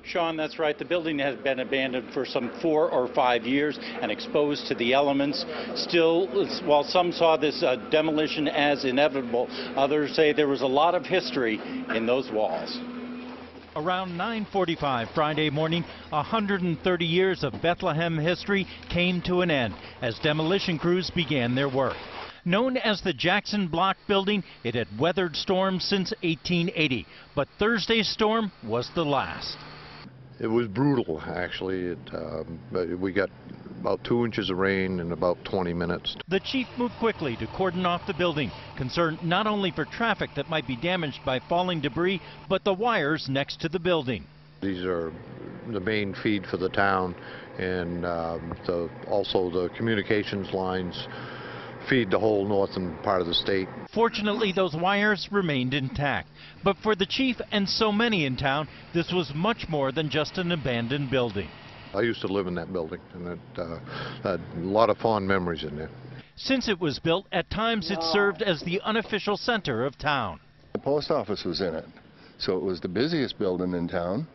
Sean, that's right. The building has been abandoned for some 4 or 5 years and exposed to the elements. Still, while some saw this demolition as inevitable, others say there was a lot of history in those walls. Around 9:45 Friday morning, 130 years of Bethlehem history came to an end as demolition crews began their work. Known as the Jackson Block building, it had weathered storms since 1880, but Thursday's storm was the last. It was brutal, actually. We got about 2 inches of rain in about 20 minutes. The chief moved quickly to cordon off the building, concerned not only for traffic that might be damaged by falling debris, but the wires next to the building. These are the main feed for the town, and also the communications lines feed the whole northern part of the state. Fortunately, those wires remained intact. But for the chief and so many in town, this was much more than just an abandoned building. I used to live in that building, and it had a lot of fond memories in there. Since it was built, at times it served as the unofficial center of town. The post office was in it, so it was the busiest building in town.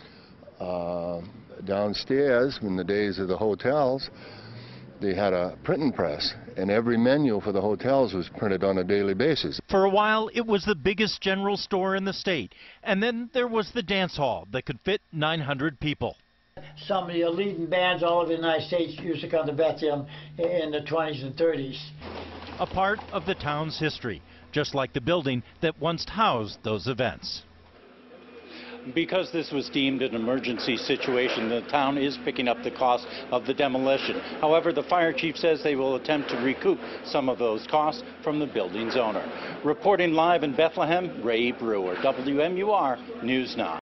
Downstairs, in the days of the hotels, they had a printing press, and every menu for the hotels was printed on a daily basis. For a while, it was the biggest general store in the state. And then there was the dance hall that could fit 900 people. Some of the leading bands all over the United States used to come to Bethlehem in the 20s and 30s. A part of the town's history, just like the building that once housed those events. Because this was deemed an emergency situation, the town is picking up the cost of the demolition. However, the fire chief says they will attempt to recoup some of those costs from the building's owner. Reporting live in Bethlehem, Ray Brewer, WMUR News 9.